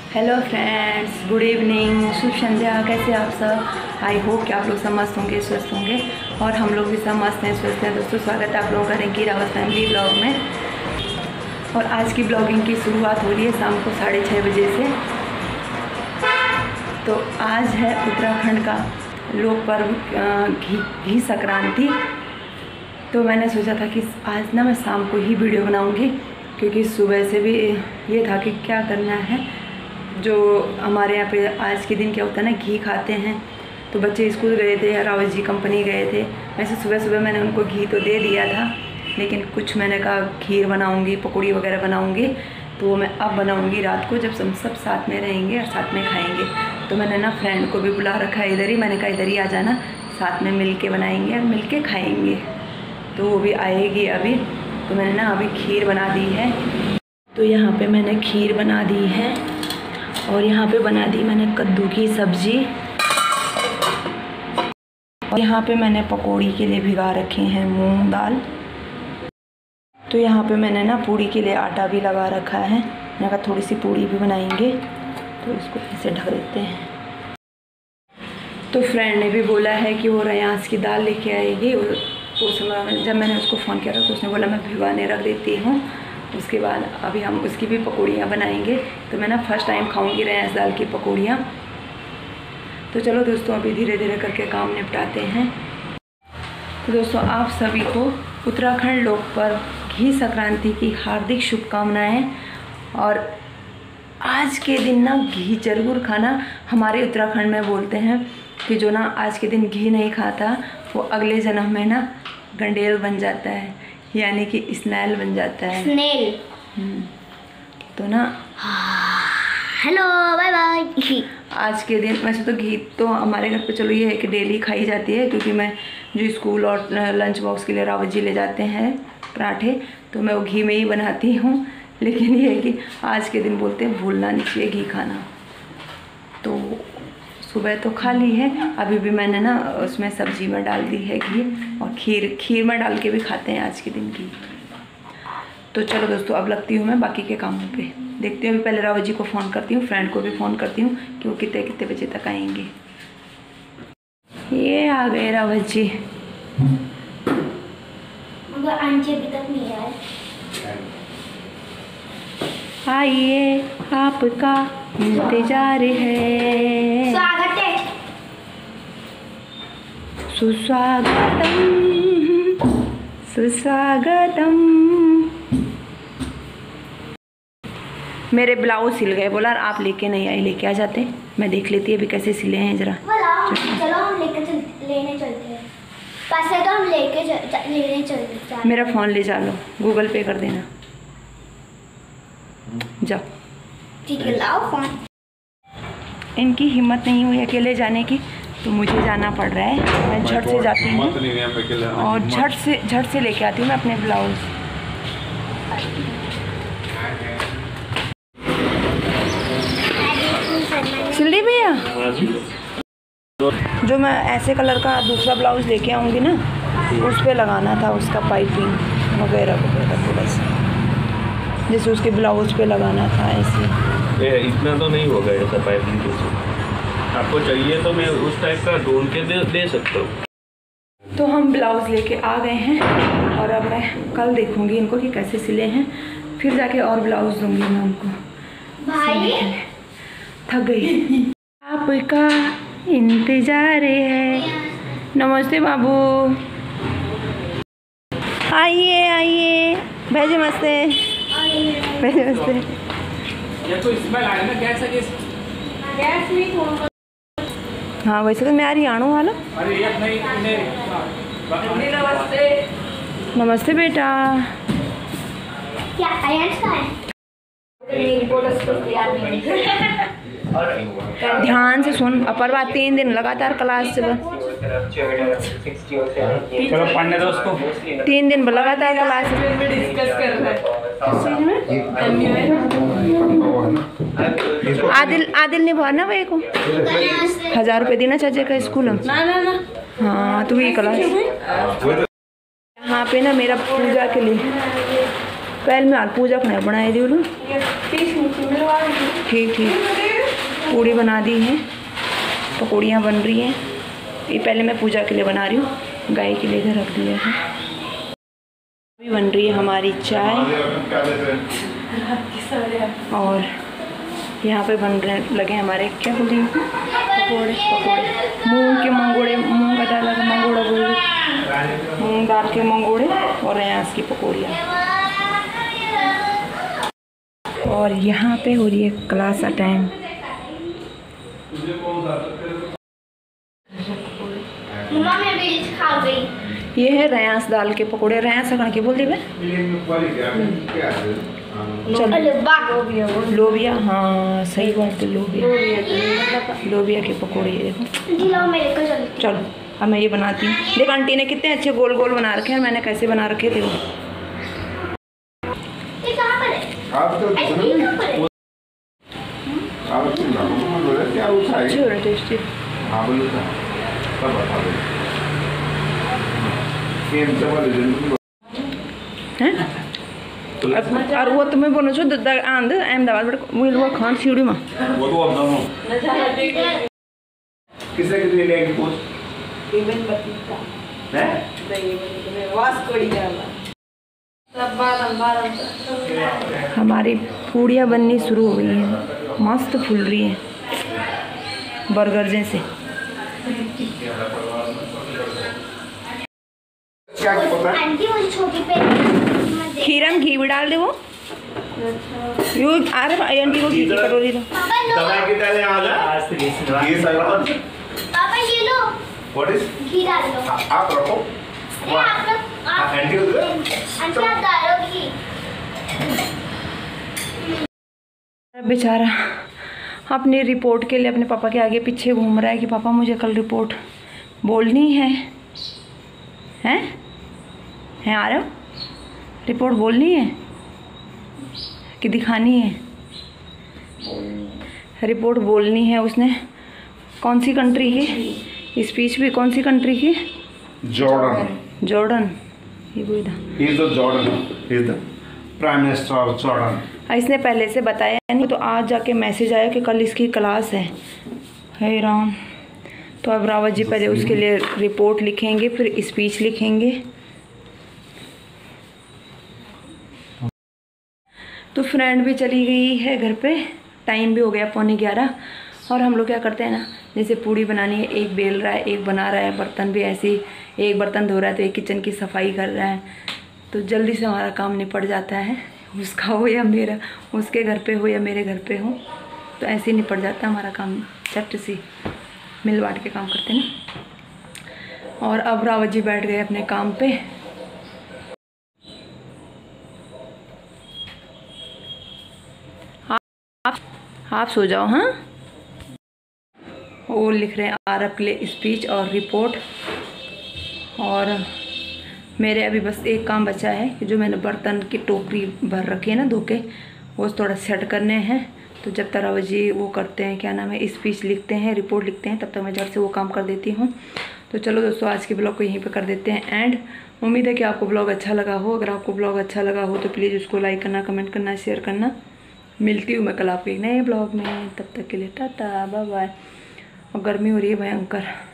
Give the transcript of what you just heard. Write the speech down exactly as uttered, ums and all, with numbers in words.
Hello friends, good evening, शुभ संध्या। कैसे आप सब? आई होप कि आप लोग सब मस्त होंगे, स्वस्थ होंगे और हम लोग भी सब मस्त हैं, स्वस्थ हैं। दोस्तों, स्वागत है आप लोगों का रिंकी रावत फैमिली ब्लॉग में। और आज की ब्लॉगिंग की शुरुआत हो रही है शाम को साढ़े छः बजे से। तो आज है उत्तराखंड का लोक पर्व घी घी संक्रांति। तो मैंने सोचा था कि आज ना मैं शाम को ही वीडियो बनाऊँगी, क्योंकि सुबह से भी ये था कि क्या करना है। जो हमारे यहाँ पे आज के दिन क्या होता है ना, घी खाते हैं। तो बच्चे स्कूल गए थे, रावत जी कंपनी गए थे। वैसे सुबह सुबह मैंने उनको घी तो दे दिया था, लेकिन कुछ मैंने कहा खीर बनाऊंगी, पकौड़ी वगैरह बनाऊंगी, तो वो मैं अब बनाऊंगी रात को, जब हम सब साथ में रहेंगे और साथ में खाएंगे। तो मैंने ना फ्रेंड को भी बुला रखा है इधर ही। मैंने कहा इधर ही आ जाना, साथ में मिल के बनाएंगे और मिल के खाएँगे। तो वो भी आएगी अभी। तो मैंने ना अभी खीर बना दी है। तो यहाँ पर मैंने खीर बना दी है और यहाँ पे बना दी मैंने कद्दू की सब्ज़ी। और यहाँ पे मैंने पकौड़ी के लिए भिगा रखे हैं मूंग दाल। तो यहाँ पे मैंने ना पूड़ी के लिए आटा भी लगा रखा है। मैंने कहा थोड़ी सी पूड़ी भी बनाएंगे, तो इसको ऐसे ढक देते हैं। तो फ्रेंड ने भी बोला है कि वो रयांस की दाल लेके आएगी। उस समय जब मैंने उसको फ़ोन किया था तो उसने बोला मैं भिगाने रख देती हूँ, उसके बाद अभी हम उसकी भी पकौड़ियाँ बनाएंगे। तो मैं ना फर्स्ट टाइम खाऊंगी रयांस दाल की पकौड़ियाँ। तो चलो दोस्तों, अभी धीरे धीरे करके काम निपटाते हैं। तो दोस्तों, आप सभी को उत्तराखंड लोक पर्व घी संक्रांति की हार्दिक शुभकामनाएं। और आज के दिन ना घी जरूर खाना। हमारे उत्तराखंड में बोलते हैं कि जो ना आज के दिन घी नहीं खाता वो अगले जन्म में ना गंडेल बन जाता है, यानी कि स्नेल बन जाता है। स्नेल। तो ना हेलो बाय बाय। आज के दिन वैसे तो घी तो हमारे घर पे चलो ये है कि डेली खाई जाती है, क्योंकि मैं जो स्कूल और लंच बॉक्स के लिए रावत जी ले जाते हैं पराठे, तो मैं वो घी में ही बनाती हूँ। लेकिन ये है कि आज के दिन बोलते हैं भूलना नहीं चाहिए घी खाना। तो सुबह तो खा ली है, अभी भी मैंने ना उसमें सब्जी में डाल दी है घी, और खीर खीर में डाल के भी खाते हैं आज के दिन घी। तो चलो दोस्तों, अब लगती हूँ मैं बाकी के कामों पे। देखती हूँ, अभी पहले रावत जी को फ़ोन करती हूँ, फ्रेंड को भी फ़ोन करती हूँ कि वो कितने कितने बजे तक आएंगे। ये आ गए रावत जी। मगर आंटी अभी तक नहीं आए। आइए, आपका इंतजार है। स्वागत है। सुस्वागतम सुस्वागतम। मेरे ब्लाउज सिल गए, बोला आप लेके नहीं आई, लेके आ जाते, मैं देख लेती अभी कैसे सिले हैं जरा। चलो हम लेके चल, लेने चलते हैं। पैसे तो हम लेके चल, लेने चलते हैं। मेरा फ़ोन ले जा लो, गूगल पे कर देना। जाओ। ठीक है, लाओ फोन। इनकी हिम्मत नहीं हुई अकेले जाने की, तो मुझे जाना पड़ रहा है। मैं झट से जाती हूँ और झट से झट से लेके आती हूँ मैं अपने ब्लाउज। सिल्ली भैया, जो मैं ऐसे कलर का दूसरा ब्लाउज लेके आऊँगी ना, उस पर लगाना था उसका पाइपिंग वगैरह वगैरह थोड़ा सा, जैसे उसके ब्लाउज पे लगाना था ऐसे। ये इतना तो नहीं होगा ऐसा पाइपिंग के। आपको चाहिए तो मैं उस टाइप का ढूंढ के दे, दे सकता हूँ। तो हम ब्लाउज लेके आ गए हैं और अब मैं कल देखूंगी इनको कि कैसे सिले हैं, फिर जाके और ब्लाउज दूंगी मैं उनको। भाई थक गई। आपका इंतजार है। नमस्ते बाबू, आइए आइए, भेजे मस्ते, भेजे मस्ते। ये तो इसमें लाए ना गैस है, गैस नहीं फोन। हाँ वैसे तो मैं आ रही आणू वाला। अरे ये नहीं नहीं। नमस्ते। नमस्ते बेटा। क्या आयंस का है? मेरी बोनस को याद नहीं। ध्यान से सुन, अपरवा तीन दिन लगातार क्लास से बस चलो पढ़ने दो उसको। तीन दिन लगातार क्लास में डिस्कस कर रहे हैं। आदिल आदिल ने भरना भाई को हजार रुपये देना चाचे का स्कूल में। ना ना ना। हाँ तू ही क्लास। यहाँ पे ना मेरा पूजा के लिए पहले में पूजा बनाए दी ठीक ठीक। पूड़ी बना दी है, पकौड़ियाँ बन रही हैं। ये पहले मैं पूजा के लिए बना रही हूँ, गाय के लिए इधर रख दिया है। अभी बन रही है हमारी चाय और यहाँ पे बन रहे लगे हमारे क्या बोल रही पकौड़े पकौड़े मूंग के मंगोड़े, मूंग का दाल का मंगोड़ा बोल रही, मूंग दाल के मंगोड़े और रयास की पकौड़ियाँ। और यहाँ पे हो रही है क्लास टाइम। मम्मा मैं भी खा गई। ये है रयास दाल के पकौड़े, रयास कण के बोल दी मैं। चलो लोबिया, हाँ सही बात है, लोबिया लोबिया के पकौड़े देखो। चलो अब मैं ये बनाती हूँ। देख आंटी ने कितने अच्छे गोल गोल बना रखे हैं, मैंने कैसे बना रखे थे वो। टेस्टी और वो तुम्हें बोलो छो आंद अहमदाबाद बट वो खान सीढ़ी में वो तो अब दोनों किसने कितने लेंगे पूछ हैं हमारी पूड़ियाँ बननी शुरू हो गई हैं, मस्त फूल रही हैं बर्गर जैसे। खीरा में घी भी डाल दे वो यू आ रहे आंटी को घी की कटोरी दो। दवाई के डाले आ जा ये सगला पापा ये लो व्हाट इज घी डाल दो। आप रखो आप लोग आप आंटी को दे आंटी आप डालो घी। बेचारा अपनी रिपोर्ट के लिए अपने पापा के आगे पीछे घूम रहा है कि पापा मुझे कल रिपोर्ट बोलनी है। हैं हैं आ रहे हो? रिपोर्ट बोलनी है कि दिखानी है? रिपोर्ट बोलनी है उसने। कौन सी कंट्री की स्पीच भी, कौन सी कंट्री की? जॉर्डन। जॉर्डन ये कोई था। He is the Jordan, he is the prime minister of Jordan. इसने पहले से बताया नहीं, तो आज जाके मैसेज आया कि कल इसकी क्लास है। हे राम। तो अब रावत जी पहले उसके लिए रिपोर्ट लिखेंगे, फिर स्पीच लिखेंगे। तो फ्रेंड भी चली गई है घर पे, टाइम भी हो गया पौने ग्यारह। और हम लोग क्या करते हैं ना, जैसे पूड़ी बनानी है, एक बेल रहा है, एक बना रहा है, बर्तन भी ऐसे ही, एक बर्तन धो रहा है तो एक किचन की सफाई कर रहा है, तो जल्दी से हमारा काम निपट जाता है। उसका हो या मेरा, उसके घर पे हो या मेरे घर पे हो, तो ऐसे ही निपट जाता है हमारा काम, झट सी मिल बांट के काम करते हैं ना। और अब रावत जी बैठ गए अपने काम पे। आप आप सो जाओ। हाँ वो लिख रहे हैं आरब के लिए स्पीच और रिपोर्ट। और मेरे अभी बस एक काम बचा है कि जो मैंने बर्तन की टोकरी भर रखी है ना धो के, वो थोड़ा सेट करने हैं। तो जब तक रावत जी वो करते हैं, क्या नाम है, स्पीच लिखते हैं, रिपोर्ट लिखते हैं, तब तक मैं झट से वो काम कर देती हूँ। तो चलो दोस्तों, आज के ब्लॉग को यहीं पे कर देते हैं एंड। उम्मीद है कि आपको ब्लॉग अच्छा लगा हो। अगर आपको ब्लॉग अच्छा लगा हो तो प्लीज़ उसको लाइक करना, कमेंट करना, शेयर करना। मिलती हूँ मैं कल आपके एक नए ब्लॉग में, तब तक के लिए टाटा बाय बाय। और गर्मी हो रही है भयंकर।